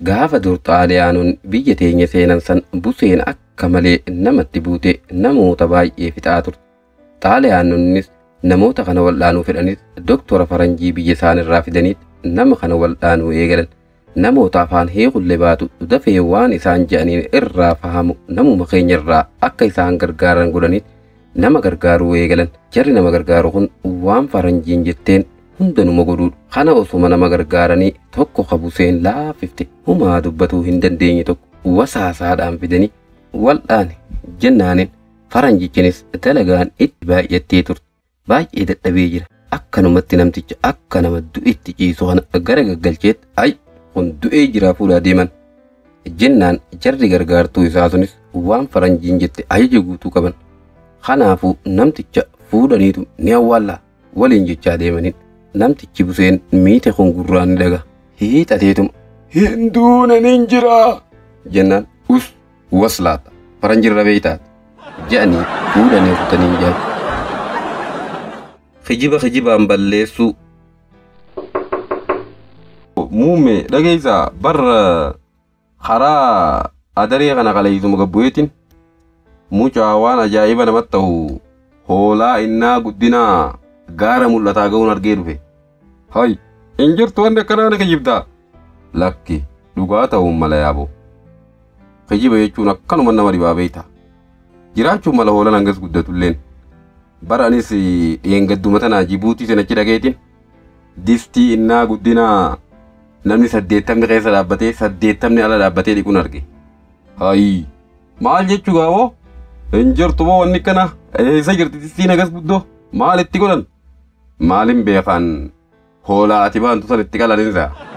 gaafa dur xaaliyaanonni biyya teenya seenan san buseen akka malee namatti buute namoota baay'ee fixaa turte. Xaaliyaanonnis namoota kana wal'aanuu fedhanis doktora faranjii biyya isaanirraa fidaniit nama kana wal'aanuu eegalan. Namoota afaan hiikullee baatu dafee waan isaan je'aniin irraa fahamu namuma keenyarraa akka isaan gargaaran godhaniit nama gargaaruu eegalan. Jarri nama gargaaru kun waan faranjiin jetteen hundanuma godhuudha. Kana osuma nama gargaaranii tokko kabuseen laafifte humaa dubbatuu hin dandeenye tokko wasaasaadhaan fidanii wal'aane jennaaniin faranjichinis dalagaan itti baay'attee turte. Baay'ee dadhabee jira. Akkanumatti namticha akka nama du'itti ciisu kana gara gaggalcheet ay kun du'ee jiraa fuudhaa deeman jennaan jarri gargaartuu isaa sunis waan faranjiin jette ajaja guutuu qaban. Kanaafuu namticha fuudhaniitu ni awwaallaa waliin jechaa deemaniin. Namtichi buseen miite kun gurraan ni dhaga hiixateetuma hinduuna nin jiraa jennaan waslaata faranjirra beeytaati je'anii fuudhanii kutanii jaan. Kijibaan balleessuu muume dhageessaa barra karaa adaree kana qaleeysuma gabbu'eetiin mucaa waan ajaa'iba namatti ta'u hoolaa innaa guddinaa gaara mul'ataa ga'uun argee dhufe. Hay hin jirtu wanni akkanaa na kijibdaa lakki dhugaa ta'uun mala yaaboo. Kijiba jechuun akkanuma nama dhibaa beeyta jiraachuun mala hoolaan hangas guddatulleen. Baranis dheengadduma tanaa Jibuutii sanachi dhageetiin distii innaa guddinaa namni 80 keessa dhaabbatee 80 ala dhaabbatee dhiquun arge. Hay maal jechuu gaawoo hin jirtu moo wanni kana eessa jirti distiin hagas guddoo maal itti godhan maalin beekan hoolaa ati baantu san itti qalaninsa.